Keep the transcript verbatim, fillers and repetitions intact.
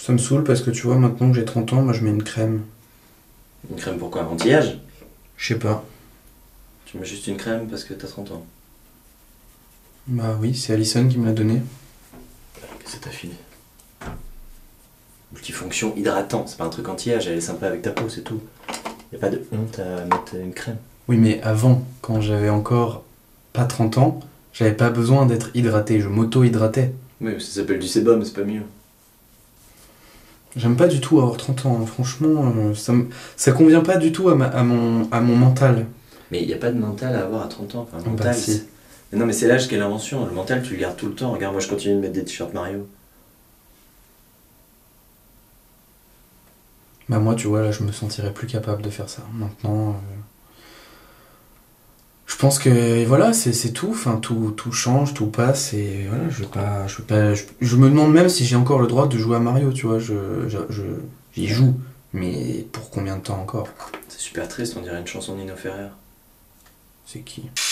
Ça me saoule parce que tu vois, maintenant que j'ai trente ans, moi je mets une crème. Une crème pour quoi? Anti-âge? Je sais pas. Tu mets juste une crème parce que t'as trente ans. Bah oui, c'est Alison qui me l'a donné. Qu'est-ce que t'as filé? Multifonction hydratant, c'est pas un truc anti-âge, elle est sympa avec ta peau, c'est tout. Y a pas de honte à mettre une crème. Oui, mais avant, quand j'avais encore pas trente ans, j'avais pas besoin d'être hydraté, je m'auto-hydratais. Oui, mais ça s'appelle du sébum, c'est pas mieux. J'aime pas du tout avoir trente ans, hein. Franchement, euh, ça, me- ça convient pas du tout à, ma- à, mon, à mon mental. Mais y a pas de mental à avoir à trente ans. Enfin, le Bah, mental, si. c'est- Mais non, mais c'est l'âge qui est l'invention. Le mental, tu le gardes tout le temps. Regarde, moi je continue de mettre des t-shirts Mario. Bah moi, tu vois, là, je me sentirais plus capable de faire ça. Maintenant, euh, je pense que voilà, c'est c'est tout. Enfin, tout, tout change, tout passe, et voilà, je veux pas, je veux pas, je, je me demande même si j'ai encore le droit de jouer à Mario, tu vois. Je, je, je- j'y joue, mais pour combien de temps encore? C'est super triste, on dirait une chanson de Nino Ferrer. C'est qui?